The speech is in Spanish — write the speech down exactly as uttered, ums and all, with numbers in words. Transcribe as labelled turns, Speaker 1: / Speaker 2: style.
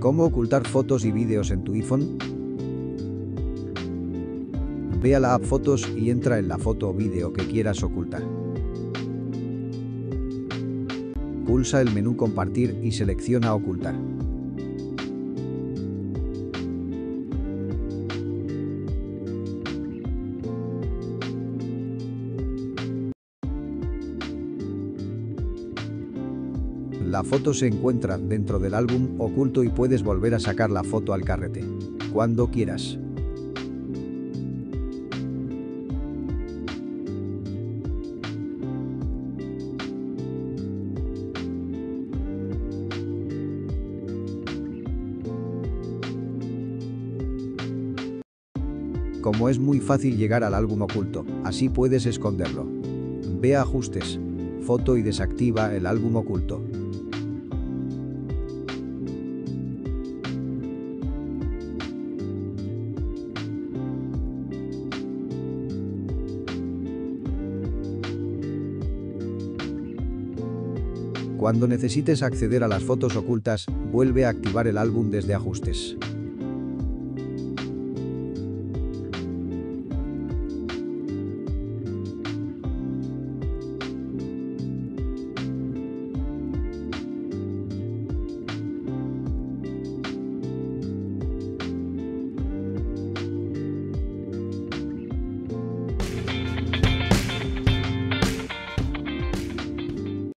Speaker 1: ¿Cómo ocultar fotos y vídeos en tu iPhone? Ve a la app Fotos y entra en la foto o vídeo que quieras ocultar. Pulsa el menú Compartir y selecciona Ocultar. La foto se encuentra dentro del álbum oculto y puedes volver a sacar la foto al carrete cuando quieras. Como es muy fácil llegar al álbum oculto, así puedes esconderlo. Ve a Ajustes, Foto y desactiva el álbum oculto. Cuando necesites acceder a las fotos ocultas, vuelve a activar el álbum desde Ajustes.